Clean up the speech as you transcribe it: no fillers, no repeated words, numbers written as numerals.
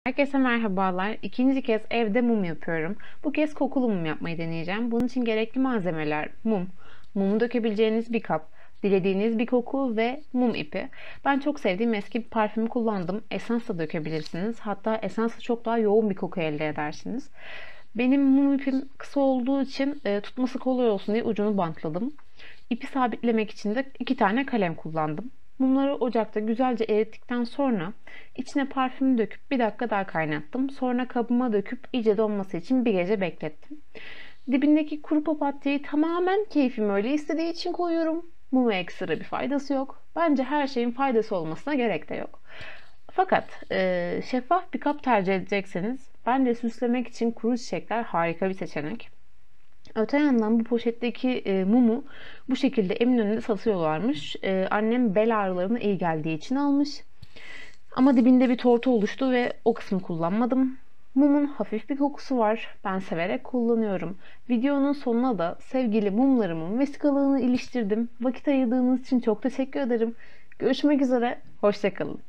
Herkese merhabalar. İkinci kez evde mum yapıyorum. Bu kez kokulu mum yapmayı deneyeceğim. Bunun için gerekli malzemeler mum, mumu dökebileceğiniz bir kap, dilediğiniz bir koku ve mum ipi. Ben çok sevdiğim eski bir parfümü kullandım. Esans da dökebilirsiniz. Hatta esansla çok daha yoğun bir koku elde edersiniz. Benim mum ipim kısa olduğu için tutması kolay olsun diye ucunu bantladım. İpi sabitlemek için de 2 tane kalem kullandım. Mumları ocakta güzelce erittikten sonra içine parfümü döküp 1 dakika daha kaynattım. Sonra kabıma döküp iyice donması için bir gece beklettim. Dibindeki kuru papatyayı tamamen keyfim öyle istediği için koyuyorum. Muma ekstra bir faydası yok. Bence her şeyin faydası olmasına gerek de yok. Fakat şeffaf bir kap tercih edecekseniz bence süslemek için kuru çiçekler harika bir seçenek. Öte yandan bu poşetteki mumu bu şekilde Eminönü'nde satıyorlarmış. Annem bel ağrılarına iyi geldiği için almış. Ama dibinde bir tortu oluştu ve o kısmı kullanmadım. Mumun hafif bir kokusu var. Ben severek kullanıyorum. Videonun sonuna da sevgili mumlarımın vesikalığını iliştirdim. Vakit ayırdığınız için çok teşekkür ederim. Görüşmek üzere. Hoşça kalın.